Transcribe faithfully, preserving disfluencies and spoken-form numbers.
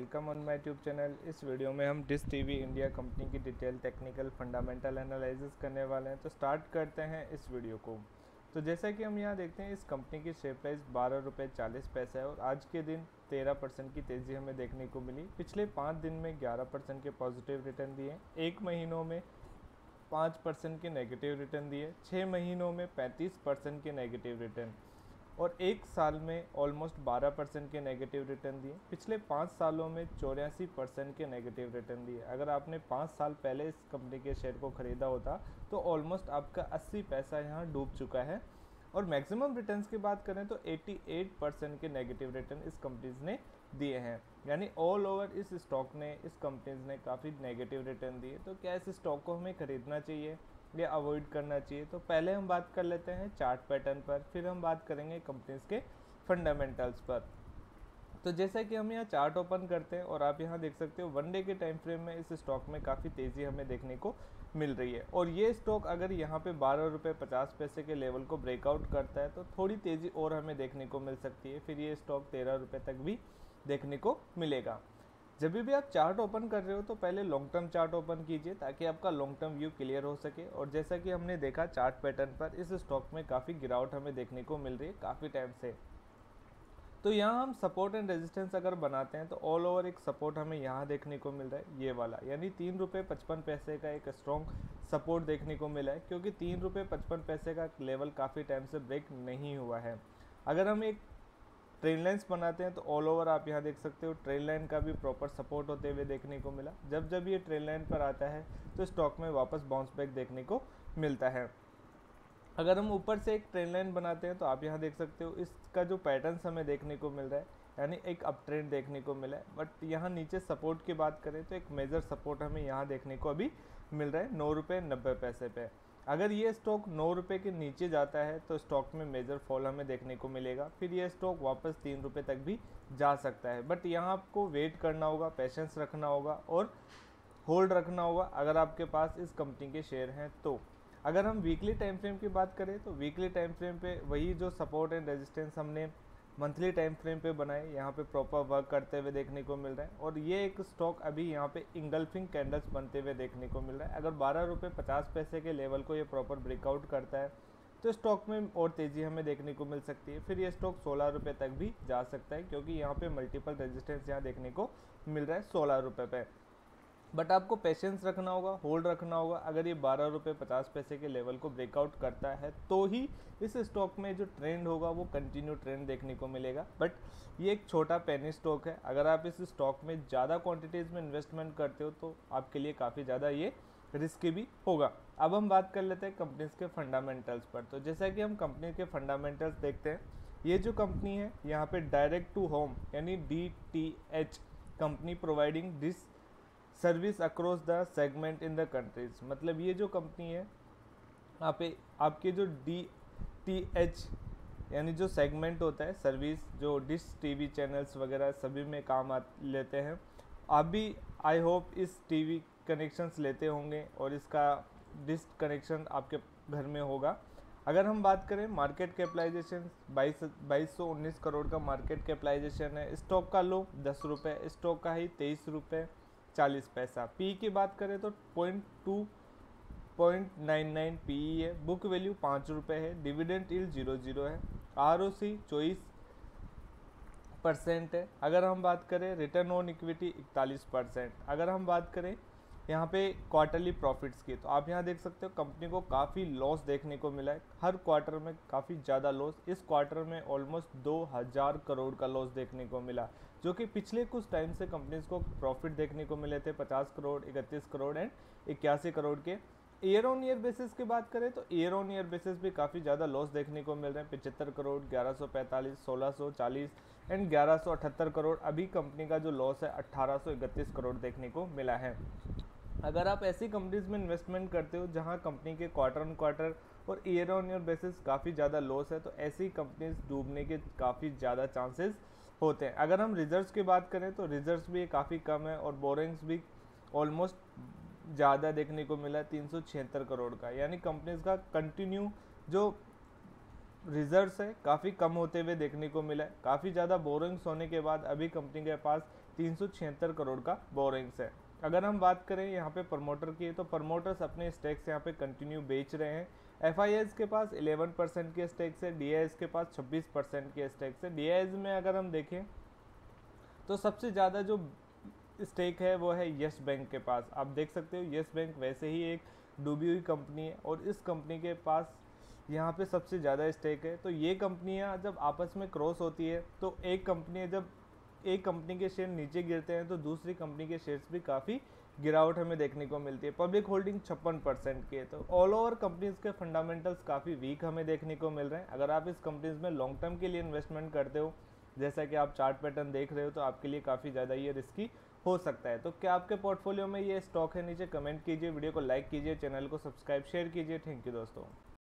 Welcome on my tube channel. इस वीडियो में हम डिश टीवी इंडिया कंपनी की डिटेल टेक्निकल फंडामेंटल एनालिसिस करने वाले हैं। तो स्टार्ट करते हैं इस वीडियो को। तो जैसा कि हम यहाँ देखते हैं, इस कंपनी की शेयर प्राइस बारह रुपये चालीस पैसे है और आज के दिन तेरह परसेंट की तेज़ी हमें देखने को मिली। पिछले पाँच दिन में ग्यारह परसेंट के पॉजिटिव रिटर्न दिए, एक महीनों में पाँच परसेंट के नेगेटिव रिटर्न दिए, छः महीनों में पैंतीस परसेंट के नेगेटिव रिटर्न और एक साल में ऑलमोस्ट बारह परसेंट के नेगेटिव रिटर्न दिए। पिछले पाँच सालों में चौरासी परसेंट के नेगेटिव रिटर्न दिए। अगर आपने पाँच साल पहले इस कंपनी के शेयर को ख़रीदा होता तो ऑलमोस्ट आपका अस्सी पैसा यहाँ डूब चुका है। और मैक्सिमम रिटर्न्स की बात करें तो अठासी परसेंट के नेगेटिव रिटर्न इस कंपनीज ने दिए हैं, यानी ऑल ओवर इस स्टॉक ने इस कंपनीज ने काफ़ी नेगेटिव रिटर्न दिए। तो क्या इस स्टॉक को हमें ख़रीदना चाहिए या अवॉइड करना चाहिए? तो पहले हम बात कर लेते हैं चार्ट पैटर्न पर, फिर हम बात करेंगे कंपनीज के फंडामेंटल्स पर। तो जैसा कि हम यहाँ चार्ट ओपन करते हैं और आप यहाँ देख सकते हो वन डे के टाइम फ्रेम में इस स्टॉक में काफ़ी तेज़ी हमें देखने को मिल रही है। और ये स्टॉक अगर यहाँ पे बारह रुपये पचास पैसे के लेवल को ब्रेकआउट करता है तो थोड़ी तेज़ी और हमें देखने को मिल सकती है, फिर ये स्टॉक तेरह रुपये तक भी देखने को मिलेगा। जब भी आप चार्ट ओपन कर रहे हो तो पहले लॉन्ग टर्म चार्ट ओपन कीजिए ताकि आपका लॉन्ग टर्म व्यू क्लियर हो सके। और जैसा कि हमने देखा चार्ट पैटर्न पर, इस स्टॉक में काफ़ी गिरावट हमें देखने को मिल रही है काफ़ी टाइम से। तो यहाँ हम सपोर्ट एंड रेजिस्टेंस अगर बनाते हैं तो ऑल ओवर एक सपोर्ट हमें यहाँ देखने को मिल रहा है, ये वाला, यानी तीन रुपये पचपन पैसे का एक स्ट्रॉन्ग सपोर्ट देखने को मिला है, क्योंकि तीन रुपये पचपन पैसे का लेवल काफ़ी टाइम से ब्रेक नहीं हुआ है। अगर हम एक ट्रेन लाइन्स बनाते हैं तो ऑल ओवर आप यहाँ देख सकते हो ट्रेन लाइन का भी प्रॉपर सपोर्ट होते हुए देखने को मिला। जब जब ये ट्रेन लाइन पर आता है तो स्टॉक में वापस बाउंस बैक देखने को मिलता है। अगर हम ऊपर से एक ट्रेन लाइन बनाते हैं तो आप यहाँ देख सकते हो इसका जो पैटर्न्स हमें देखने को मिल रहा है, यानी एक अप ट्रेंड देखने को मिला है। बट यहाँ नीचे सपोर्ट की बात करें तो एक मेजर सपोर्ट हमें यहाँ देखने को अभी मिल रहा है नौ रुपये नब्बे पैसे पे। अगर ये स्टॉक नौ रुपये के नीचे जाता है तो स्टॉक में मेजर फॉल हमें देखने को मिलेगा, फिर ये स्टॉक वापस तीन रुपये तक भी जा सकता है। बट यहाँ आपको वेट करना होगा, पेशेंस रखना होगा और होल्ड रखना होगा अगर आपके पास इस कंपनी के शेयर हैं तो। अगर हम वीकली टाइम फ्रेम की बात करें तो वीकली टाइम फ्रेम पे वही जो सपोर्ट एंड रेजिस्टेंस हमने मंथली टाइम फ्रेम पे बनाए, यहाँ पे प्रॉपर वर्क करते हुए देखने को मिल रहा है। और ये एक स्टॉक अभी यहाँ पे इंगल्फिंग कैंडल्स बनते हुए देखने को मिल रहा है। अगर बारह रुपये पचास पैसे के लेवल को ये प्रॉपर ब्रेकआउट करता है तो स्टॉक में और तेज़ी हमें देखने को मिल सकती है, फिर ये स्टॉक सोलह रुपये तक भी जा सकता है, क्योंकि यहाँ पे मल्टीपल रेजिस्टेंस यहाँ देखने को मिल रहा है सोलह रुपये पे। बट आपको पेशेंस रखना होगा, होल्ड रखना होगा। अगर ये बारह रुपये पचास पैसे के लेवल को ब्रेकआउट करता है तो ही इस स्टॉक में जो ट्रेंड होगा वो कंटिन्यू ट्रेंड देखने को मिलेगा। बट ये एक छोटा पेनी स्टॉक है, अगर आप इस स्टॉक में ज़्यादा क्वांटिटीज़ में इन्वेस्टमेंट करते हो तो आपके लिए काफ़ी ज़्यादा ये रिस्की भी होगा। अब हम बात कर लेते हैं कंपनीज के फंडामेंटल्स पर। तो जैसा कि हम कंपनी के फंडामेंटल्स देखते हैं, ये जो कंपनी है यहाँ पे डायरेक्ट टू होम यानी D T H company providing this service across the segment in the countries. मतलब ये जो कंपनी है यहाँ पे आपके जो डी टी एच यानी जो सेगमेंट होता है सर्विस, जो डिश टीवी चैनल्स वगैरह सभी में काम आ लेते हैं। आप भी आई होप इस टीवी कनेक्शंस लेते होंगे और इसका डिश कनेक्शन आपके घर में होगा। अगर हम बात करें मार्केट कैपिटलाइजेशन बाईस बाईस सौ उन्नीस करोड़ का मार्केट कैपिटलाइजेशन है। स्टॉक का लो दस रुपये, स्टॉक का ही तेईस रुपये चालीस पैसा। पी की बात करें तो point two point nine nine P है। बुक वैल्यू पाँच रुपये है। डिविडेंड यील्ड जीरो जीरो है। आर ओ सी चौबीस परसेंट है। अगर हम बात करें रिटर्न ऑन इक्विटी इकतालीस परसेंट। अगर हम बात करें यहाँ पे क्वार्टरली प्रॉफिट्स की तो आप यहाँ देख सकते हो कंपनी को काफ़ी लॉस देखने को मिला है, हर क्वार्टर में काफ़ी ज़्यादा लॉस। इस क्वार्टर में ऑलमोस्ट दो हज़ार करोड़ का लॉस देखने को मिला, जो कि पिछले कुछ टाइम से कंपनीज को प्रॉफिट देखने को मिले थे पचास करोड़, इकतीस करोड़ एंड इक्यासी करोड़ के। ईयर ऑन ईयर बेसिस की बात करें तो ईयर ऑन ईयर बेसिस भी काफ़ी ज़्यादा लॉस देखने को मिल रहे हैं। पचहत्तर करोड़, ग्यारह सौ पैंतालीस, सोलह सौ चालीस एंड ग्यारह सौ अठहत्तर करोड़। अभी कंपनी का जो लॉस है अट्ठारह सौ इकतीस करोड़ देखने को मिला है। अगर आप ऐसी कंपनीज में इन्वेस्टमेंट करते हो जहां कंपनी के क्वार्टर ऑन क्वार्टर और ईयर ऑन ईयर बेसिस काफ़ी ज़्यादा लॉस है तो ऐसी कंपनीज डूबने के काफ़ी ज़्यादा चांसेस होते हैं। अगर हम रिजर्व्स की बात करें तो रिजर्व्स भी काफ़ी कम है और बोरिंग्स भी ऑलमोस्ट ज़्यादा देखने को मिला है तीन सौ छिहत्तर करोड़ का, यानी कंपनीज का कंटिन्यू जो रिजर्व्स है काफ़ी कम होते हुए देखने को मिला है। काफ़ी ज़्यादा बोरिंग्स होने के बाद अभी कंपनी के पास तीन सौ छिहत्तर करोड़ का बोरिंग्स है। अगर हम बात करें यहाँ पे प्रमोटर की, तो प्रमोटर्स अपने स्टेक्स यहाँ पे कंटिन्यू बेच रहे हैं। एफ आई एस के पास ग्यारह परसेंट के स्टेक्स है, डी आई एस के पास छब्बीस परसेंट के स्टेक्स है। डी आई एस में अगर हम देखें तो सबसे ज़्यादा जो स्टेक है वो है यस बैंक के पास। आप देख सकते हो यस बैंक वैसे ही एक डूबी हुई कंपनी है और इस कंपनी के पास यहाँ पे सबसे ज़्यादा स्टेक है। तो ये कंपनियाँ जब आपस में क्रॉस होती है तो एक कंपनी जब एक कंपनी के शेयर नीचे गिरते हैं तो दूसरी कंपनी के शेयर्स भी काफ़ी गिरावट हमें देखने को मिलती है। पब्लिक होल्डिंग छप्पन परसेंट की है। तो ऑल ओवर कंपनीज के फंडामेंटल्स काफ़ी वीक हमें देखने को मिल रहे हैं। अगर आप इस कंपनीज में लॉन्ग टर्म के लिए इन्वेस्टमेंट करते हो, जैसा कि आप चार्ट पैटर्न देख रहे हो, तो आपके लिए काफ़ी ज़्यादा ये रिस्की हो सकता है। तो क्या आपके पोर्टफोलियो में ये स्टॉक है? नीचे कमेंट कीजिए, वीडियो को लाइक कीजिए, चैनल को सब्सक्राइब शेयर कीजिए। थैंक यू दोस्तों।